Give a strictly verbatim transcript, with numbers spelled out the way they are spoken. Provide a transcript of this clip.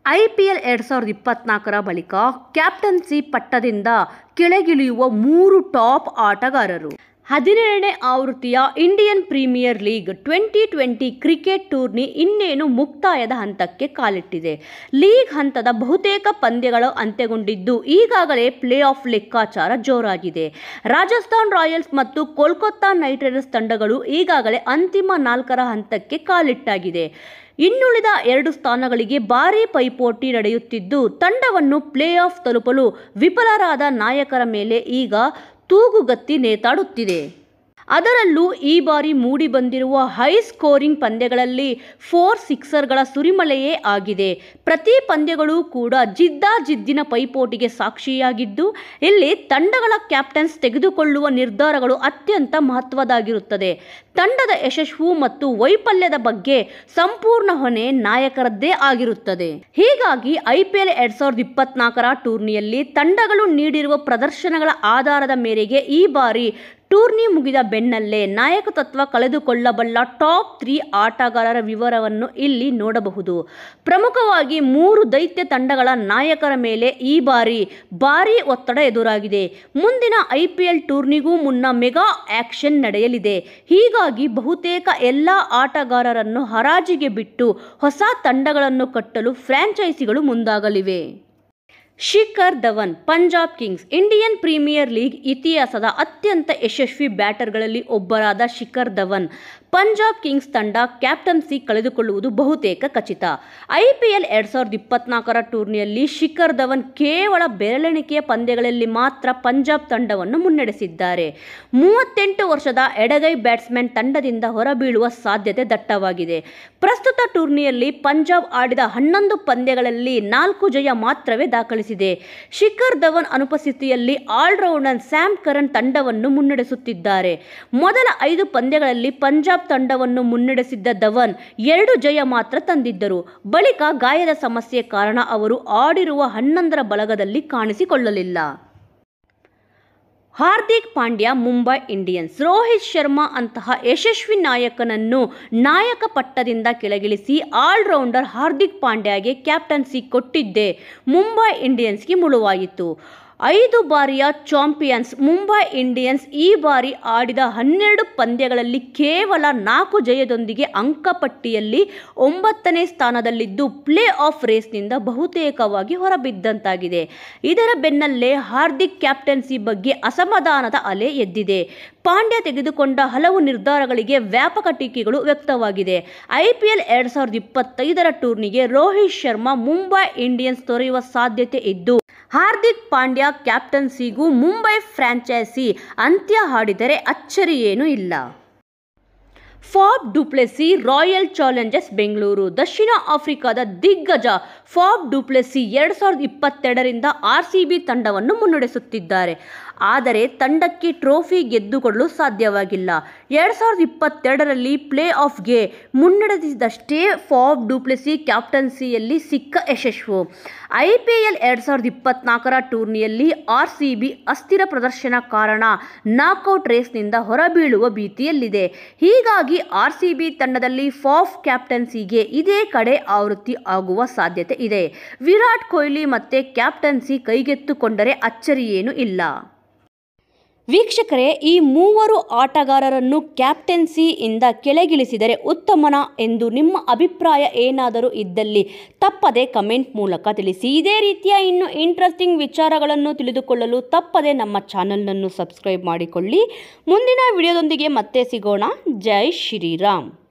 I P L ಎರಡು ಸಾವಿರದ ಇಪ್ಪತ್ನಾಲ್ಕರ ಬಳಿಕ ಕ್ಯಾಪ್ಟನ್ಸಿ ಪಟ್ಟದಿಂದ ಕೆಳಗಿಳಿಯುವ ಮೂರು ಟಾಪ್ ಆಟಗಾರರು. ಹದಿನೇಳನೇ ಆವೃತ್ತಿಯ Indian premier league twenty twenty cricket ಟೂರ್ನಿ ಇನ್ನೇನು ಮುಕ್ತಾಯದ ಹಂತಕ್ಕೆ ಕಾಲಿಟ್ಟಿದೆ. ಲೀಗ್ ಹಂತದ ಬಹುತೇಕ ಪಂದ್ಯಗಳು ಅಂತ್ಯಗೊಂಡಿದ್ದು ಈಗಾಗಲೇ ಪ್ಲೇ ಆಫ್ ಲೆಕ್ಕಾಚಾರ ಜೋರಾಗಿದೆ. ರಾಜಸ್ಥಾನ್ ರಾಯಲ್ಸ್ ಮತ್ತು ಕೋಲ್ಕತ್ತಾ ನೈಟ್ ರೈಡರ್ಸ್ ತಂಡಗಳು ಈಗಾಗಲೇ ಅಂತಿಮ ನಾಲ್ಕರ ಹಂತಕ್ಕೆ ಕಾಲಿಟ್ಟಾಗಿದೆ. ಇನ್ನುಳಿದ ಎರಡು ಸ್ಥಾನಗಳಿಗೆ ಭಾರೀ ಪೈಪೋಟಿ ನಡೆಯುತ್ತಿದ್ದು ತಂಡವನ್ನು ಪ್ಲೇ ಆಫ್ ತಲುಪಲು ವಿಫಲರಾದ ನಾಯಕರ ಮೇಲೆ ಈಗ ತೂಗುಗತ್ತಿ ನೇತಾಡುತ್ತಿದೆ. ಅದರಲ್ಲೂ ಈ ಬಾರಿ ಮೂಡಿಬಂದಿರುವ ಹೈ ಸ್ಕೋರಿಂಗ್ ಪಂದ್ಯಗಳಲ್ಲಿ ಫೋರ್ ಸಿಕ್ಸರ್ಗಳ ಸುರಿಮಳೆಯೇ ಆಗಿದೆ. ಪ್ರತಿ ಪಂದ್ಯಗಳೂ ಕೂಡ ಜಿದ್ದಾಜಿದ್ದಿನ ಪೈಪೋಟಿಗೆ ಸಾಕ್ಷಿಯಾಗಿದ್ದು ಇಲ್ಲಿ ತಂಡಗಳ ಕ್ಯಾಪ್ಟನ್ಸ್ ತೆಗೆದುಕೊಳ್ಳುವ ನಿರ್ಧಾರಗಳು ಅತ್ಯಂತ ಮಹತ್ವದಾಗಿರುತ್ತದೆ. ತಂಡದ ಯಶಸ್ಸು ಮತ್ತು ವೈಫಲ್ಯದ ಬಗ್ಗೆ ಸಂಪೂರ್ಣ ಹೊಣೆ ನಾಯಕರದ್ದೇ ಆಗಿರುತ್ತದೆ. ಹೀಗಾಗಿ ಐ ಪಿ ಎಲ್ ಎರಡ್ ಸಾವಿರದ ಇಪ್ಪತ್ನಾಲ್ಕರ ಟೂರ್ನಿಯಲ್ಲಿ ತಂಡಗಳು ನೀಡಿರುವ ಪ್ರದರ್ಶನಗಳ ಆಧಾರದ ಮೇರೆಗೆ ಈ ಬಾರಿ ಟೂರ್ನಿ ಮುಗಿದ ಬೆನ್ನಲ್ಲೇ ನಾಯಕತ್ವ ಕಳೆದುಕೊಳ್ಳಬಲ್ಲ ಟಾಪ್ ತ್ರೀ ಆಟಗಾರರ ವಿವರವನ್ನು ಇಲ್ಲಿ ನೋಡಬಹುದು. ಪ್ರಮುಖವಾಗಿ ಮೂರು ದೈತ್ಯ ತಂಡಗಳ ನಾಯಕರ ಮೇಲೆ ಈ ಬಾರಿ ಭಾರೀ ಒತ್ತಡ ಎದುರಾಗಿದೆ. ಮುಂದಿನ ಐ ಪಿ ಎಲ್ ಟೂರ್ನಿಗೂ ಮುನ್ನ ಮೆಗಾ ಆಕ್ಷನ್ ನಡೆಯಲಿದೆ. ಹೀಗಾಗಿ ಬಹುತೇಕ ಎಲ್ಲ ಆಟಗಾರರನ್ನು ಹರಾಜಿಗೆ ಬಿಟ್ಟು ಹೊಸ ತಂಡಗಳನ್ನು ಕಟ್ಟಲು ಫ್ರಾಂಚೈಸಿಗಳು ಮುಂದಾಗಲಿವೆ. Shikhar Dhawan, Punjab kings. Indian premier league ಇತಿಹಾಸದ ಅತ್ಯಂತ ಯಶಸ್ವಿ ಬ್ಯಾಟರ್ಗಳಲ್ಲಿ ಒಬ್ಬರಾದ ಶಿಖರ್ ಧವನ್ ಪಂಜಾಬ್ ಕಿಂಗ್ಸ್ ತಂಡ ಕ್ಯಾಪ್ಟನ್ಸಿ ಕಳೆದುಕೊಳ್ಳುವುದು ಬಹುತೇಕ ಖಚಿತ. ಐ ಪಿ ಎಲ್ ಎರಡ್ ಸಾವಿರದ ಇಪ್ಪತ್ನಾಲ್ಕರ ಟೂರ್ನಿಯಲ್ಲಿ ಶಿಖರ್ ಧವನ್ ಕೇವಲ ಬೆರಳೆಣಿಕೆಯ ಪಂದ್ಯಗಳಲ್ಲಿ ಮಾತ್ರ ಪಂಜಾಬ್ ತಂಡವನ್ನು ಮುನ್ನಡೆಸಿದ್ದಾರೆ. ಮೂವತ್ತೆಂಟು ವರ್ಷದ ಎಡಗೈ ಬ್ಯಾಟ್ಸ್ಮನ್ ತಂಡದಿಂದ ಹೊರಬೀಳುವ ಸಾಧ್ಯತೆ ದಟ್ಟವಾಗಿದೆ. ಪ್ರಸ್ತುತ ಟೂರ್ನಿಯಲ್ಲಿ ಪಂಜಾಬ್ ಆಡಿದ ಹನ್ನೊಂದು ಪಂದ್ಯಗಳಲ್ಲಿ ನಾಲ್ಕು ಜಯ ಮಾತ್ರವೇ ದಾಖಲಿಸಿದೆ. ಶಿಖರ್ ಧವನ್ ಅನುಪಸ್ಥಿತಿಯಲ್ಲಿ ಆಲ್ರೌಂಡರ್ ಸ್ಯಾಮ್ ಕರನ್ ತಂಡವನ್ನು ಮುನ್ನಡೆಸುತ್ತಿದ್ದಾರೆ. ಮೊದಲ ಐದು ಪಂದ್ಯಗಳಲ್ಲಿ ಪಂಜಾಬ್ ತಂಡವನ್ನು ಮುನ್ನಡೆಸಿದ್ದ ಧವನ್ ಎರಡು ಜಯ ಮಾತ್ರ ತಂದಿದ್ದರು. ಬಳಿಕ ಗಾಯದ ಸಮಸ್ಯೆ ಕಾರಣ ಅವರು ಆಡಿರುವ ಹನ್ನೊಂದರ ಬಳಗದಲ್ಲಿ ಕಾಣಿಸಿಕೊಳ್ಳಲಿಲ್ಲ. ಹಾರ್ದಿಕ್ ಪಾಂಡ್ಯ, ಮುಂಬೈ ಇಂಡಿಯನ್ಸ್. ರೋಹಿತ್ ಶರ್ಮಾ ಅಂತಹ ಯಶಸ್ವಿ ನಾಯಕನನ್ನು ನಾಯಕ ಪಟ್ಟದಿಂದ ಕೆಳಗಿಳಿಸಿ ಆಲ್ರೌಂಡರ್ ಹಾರ್ದಿಕ್ ಪಾಂಡ್ಯಗೆ ಕ್ಯಾಪ್ಟನ್ಸಿ ಕೊಟ್ಟಿದ್ದೇ ಮುಂಬೈ ಇಂಡಿಯನ್ಸ್ಗೆ ಮುಳುವಾಯಿತು. ಐದು ಬಾರಿಯ ಚಾಂಪಿಯನ್ಸ್ ಮುಂಬೈ ಇಂಡಿಯನ್ಸ್ ಈ ಬಾರಿ ಆಡಿದ ಹನ್ನೆರಡು ಪಂದ್ಯಗಳಲ್ಲಿ ಕೇವಲ ನಾಲ್ಕು ಜಯದೊಂದಿಗೆ ಅಂಕಪಟ್ಟಿಯಲ್ಲಿ ಒಂಬತ್ತನೇ ಸ್ಥಾನದಲ್ಲಿದ್ದು ಪ್ಲೇ ಆಫ್ ರೇಸ್ನಿಂದ ಬಹುತೇಕವಾಗಿ ಹೊರಬಿದ್ದಂತಾಗಿದೆ. ಇದರ ಬೆನ್ನಲ್ಲೇ ಹಾರ್ದಿಕ್ ಕ್ಯಾಪ್ಟನ್ಸಿ ಬಗ್ಗೆ ಅಸಮಾಧಾನದ ಅಲೆ ಎದ್ದಿದೆ. ಪಾಂಡ್ಯ ತೆಗೆದುಕೊಂಡ ಹಲವು ನಿರ್ಧಾರಗಳಿಗೆ ವ್ಯಾಪಕ ಟೀಕೆಗಳು ವ್ಯಕ್ತವಾಗಿದೆ. ಐ ಪಿ ಎಲ್ ಎರಡ್ ಸಾವಿರದ ಇಪ್ಪತ್ತೈದರ ಟೂರ್ನಿಗೆ ರೋಹಿತ್ ಶರ್ಮಾ ಮುಂಬೈ ಇಂಡಿಯನ್ಸ್ ತೊರೆಯುವ ಸಾಧ್ಯತೆ ಇದ್ದು ಹಾರ್ದಿಕ್ ಪಾಂಡ್ಯ ಕ್ಯಾಪ್ಟನ್ಸಿಗೂ ಮುಂಬೈ ಫ್ರಾಂಚೈಸಿ ಅಂತ್ಯ ಹಾಡಿದರೆ ಅಚ್ಚರಿಯೇನೂ ಇಲ್ಲ. Faf du Plessis, royal challengers Bengaluru. ದಕ್ಷಿಣ ಆಫ್ರಿಕಾದ ದಿಗ್ಗಜ ಫಾಫ್ ಡು ಪ್ಲೆಸಿ ಎರಡು ಸಾವಿರದ ಇಪ್ಪತ್ತೆರಡರಿಂದ ಆರ್ ಸಿ ಬಿ ತಂಡವನ್ನು ಮುನ್ನಡೆಸುತ್ತಿದ್ದಾರೆ. ಆದರೆ ತಂಡಕ್ಕೆ ಟ್ರೋಫಿ ಗೆದ್ದುಕೊಳ್ಳಲು ಸಾಧ್ಯವಾಗಿಲ್ಲ. ಎರಡು ಸಾವಿರದ ಇಪ್ಪತ್ತೆರಡರಲ್ಲಿ ಪ್ಲೇ ಆಫ್ಗೆ ಮುನ್ನಡೆಸಿದಷ್ಟೇ ಫಾಫ್ ಡು ಪ್ಲೆಸಿ ಕ್ಯಾಪ್ಟನ್ಸಿಯಲ್ಲಿ ಸಿಕ್ಕ ಯಶಸ್ಸು. ಐ ಪಿ ಎಲ್ ಎರಡು ಸಾವಿರದ ಇಪ್ಪತ್ನಾಲ್ಕರ ಟೂರ್ನಿಯಲ್ಲಿ ಆರ್ ಸಿ ಬಿ ಅಸ್ಥಿರ ಪ್ರದರ್ಶನ ಕಾರಣ ನಾಕೌಟ್ ರೇಸ್ನಿಂದ ಹೊರಬೀಳುವ ಭೀತಿಯಲ್ಲಿದೆ. ಹೀಗಾಗಿ ಆರ್ ಸಿ ಬಿ ತಂಡದಲ್ಲಿ ಫಾಫ್ ಕ್ಯಾಪ್ಟನ್ಸಿಗೆ ಇದೇ ಕಡೆ ಆವೃತ್ತಿ ಆಗುವ ಸಾಧ್ಯತೆ ಇದೆ. ವಿರಾಟ್ ಕೊಹ್ಲಿ ಮತ್ತೆ ಕ್ಯಾಪ್ಟನ್ಸಿ ಕೈಗೆತ್ತಿಕೊಂಡರೆ ಅಚ್ಚರಿಯೇನೂ ಇಲ್ಲ. ವೀಕ್ಷಕರೇ, ಈ ಮೂವರು ಆಟಗಾರರನ್ನು ಕ್ಯಾಪ್ಟನ್ಸಿಯಿಂದ ಕೆಳಗಿಳಿಸಿದರೆ ಉತ್ತಮನ ಎಂದು ನಿಮ್ಮ ಅಭಿಪ್ರಾಯ ಏನಾದರೂ ಇದ್ದಲ್ಲಿ ತಪ್ಪದೆ ಕಮೆಂಟ್ ಮೂಲಕ ತಿಳಿಸಿ. ಇದೇ ರೀತಿಯ ಇನ್ನು ಇಂಟ್ರೆಸ್ಟಿಂಗ್ ವಿಚಾರಗಳನ್ನು ತಿಳಿದುಕೊಳ್ಳಲು ತಪ್ಪದೆ ನಮ್ಮ ಚಾನಲನ್ನು ಸಬ್ಸ್ಕ್ರೈಬ್ ಮಾಡಿಕೊಳ್ಳಿ. ಮುಂದಿನ ವಿಡಿಯೋದೊಂದಿಗೆ ಮತ್ತೆ ಸಿಗೋಣ. ಜೈ ಶ್ರೀರಾಮ್.